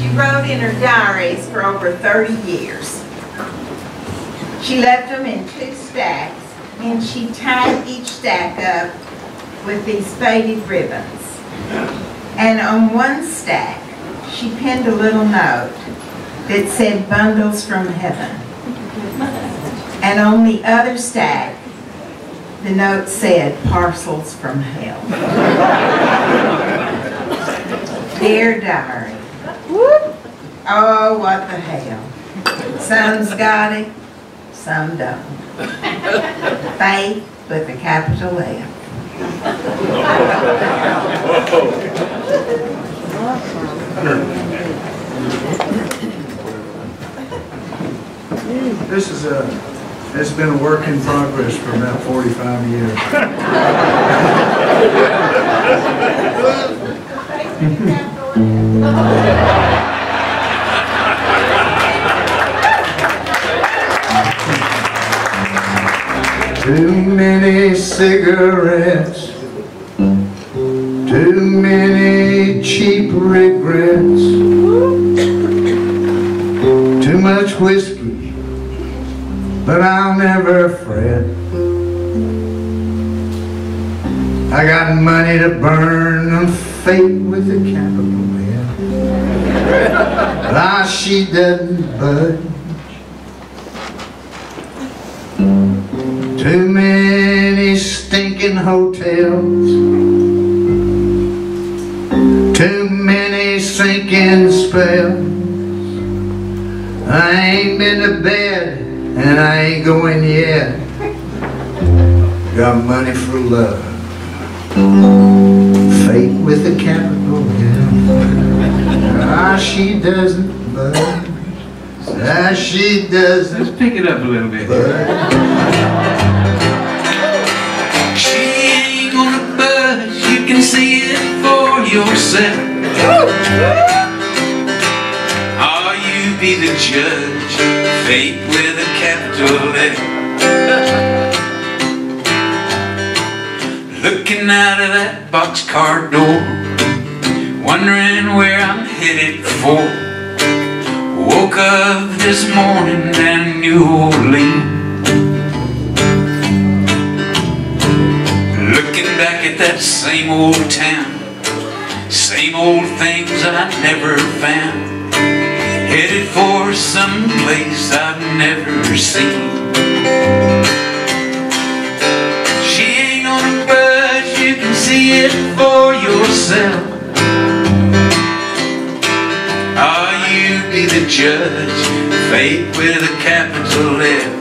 She wrote in her diaries for over 30 years. She left them in 2 stacks, and she tied each stack up with these faded ribbons. And on one stack, she pinned a little note that said, "Bundles from Heaven." And on the other stack, the note said, "Parcels from Hell." Dear diary, oh, what the hell. Some's got it, some don't. Faith with a capital F. This is it's been a work in progress for about 45 years. Too many cigarettes, too many cheap regrets, too much whiskey, but I'll never fret. I got money to burn and fate with a capital F. Ah, she doesn't budge. Too many stinking hotels, too many sinking spells. I ain't been to bed and I ain't going yet. Got money for love, fate with a capital F. Ah, she doesn't budge. Ah, she doesn't. Let's pick it up a little bit. She ain't gonna budge. You can see it for yourself. Oh, you be the judge. Fate with a capital F. Looking out of that boxcar door, wondering where I'm headed for. Woke up this morning down in New Orleans, looking back at that same old town, same old things that I never found, headed for some place I've never seen. She ain't gonna budge, you can see it for yourself. Be the judge, fate with a capital F.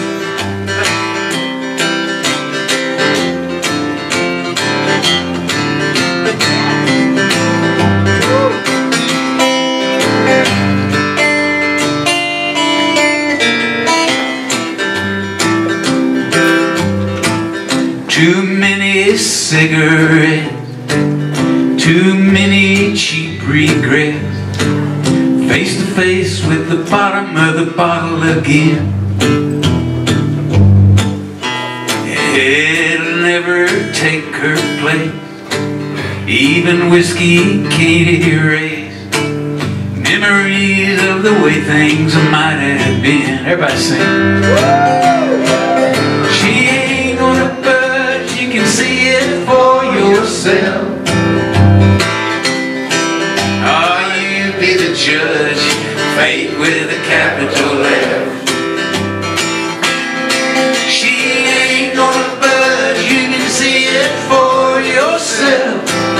Too many cigarettes, too many cheap regrets, face to face with the bottom of the bottle again. It'll never take her place, even whiskey can't erase memories of the way things might have been. Everybody sing. She ain't gonna budge, you can see it for yourself. Be the judge, fate with a capital F. She ain't gonna budge, you can see it for yourself.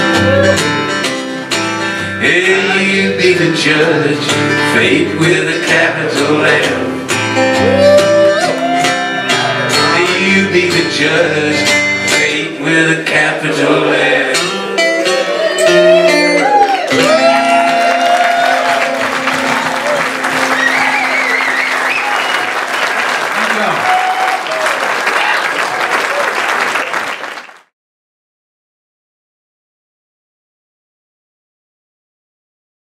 Yeah, you be the judge, fate with a capital F. You be the judge, fate with a capital F.